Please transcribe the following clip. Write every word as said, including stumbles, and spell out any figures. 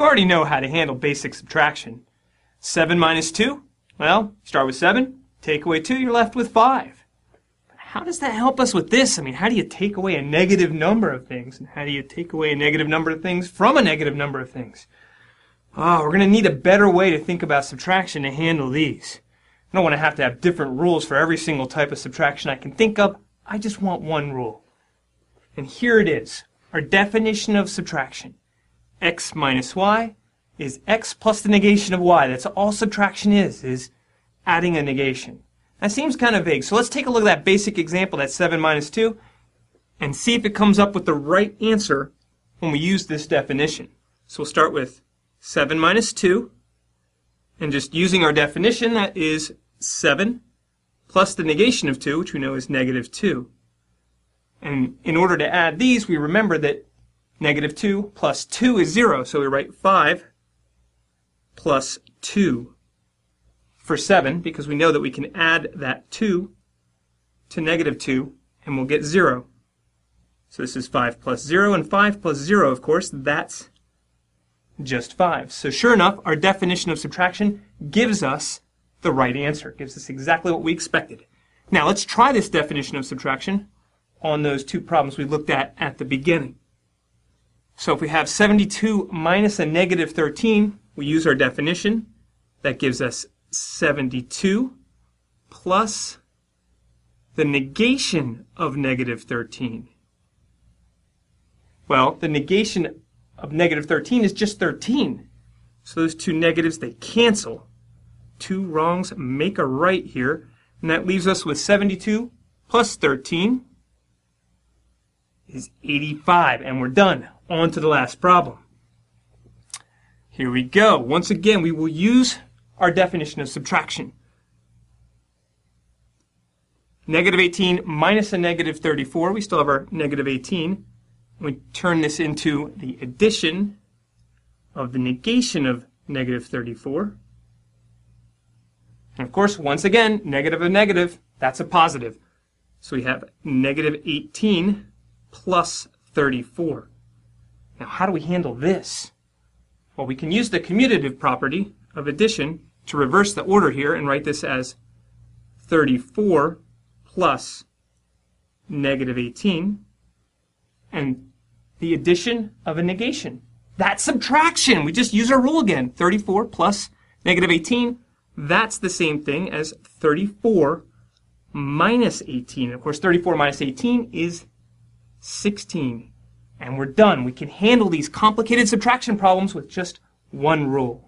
already know how to handle basic subtraction. seven minus two? Well, start with seven, take away two, you're left with five. How does that help us with this? I mean, how do you take away a negative number of things? And how do you take away a negative number of things from a negative number of things? Oh, we're going to need a better way to think about subtraction to handle these. I don't want to have to have different rules for every single type of subtraction I can think of. I just want one rule. And here it is, our definition of subtraction. X minus y is x plus the negation of y. That's all subtraction is, is adding a negation. That seems kind of vague, so let's take a look at that basic example, that's seven minus two, and see if it comes up with the right answer when we use this definition. So we'll start with seven minus two, and just using our definition, that is seven plus the negation of two, which we know is negative two. And in order to add these, we remember that negative two plus two is zero, so we write five plus two for seven, because we know that we can add that two to negative two, and we'll get zero. So this is five plus zero, and five plus zero, of course, that's just five. So sure enough, our definition of subtraction gives us the right answer. It gives us exactly what we expected. Now let's try this definition of subtraction on those two problems we looked at at the beginning. So if we have seventy-two minus a negative thirteen, we use our definition. That gives us seventy-two plus the negation of negative thirteen. Well, the negation of negative thirteen is just thirteen. So those two negatives, they cancel. Two wrongs make a right here. And that leaves us with seventy-two plus thirteen is eighty-five. And we're done. On to the last problem. Here we go. Once again, we will use our definition of subtraction. Negative eighteen minus a negative thirty-four. We still have our negative eighteen. We turn this into the addition of the negation of negative thirty-four. And of course, once again, negative of negative, that's a positive. So we have negative eighteen plus thirty-four. Now, how do we handle this? Well, we can use the commutative property of addition to reverse the order here and write this as thirty-four plus negative eighteen, and the addition of a negation. That's subtraction. We just use our rule again. thirty-four plus negative eighteen, that's the same thing as thirty-four minus eighteen. Of course, thirty-four minus eighteen is sixteen. And we're done. We can handle these complicated subtraction problems with just one rule.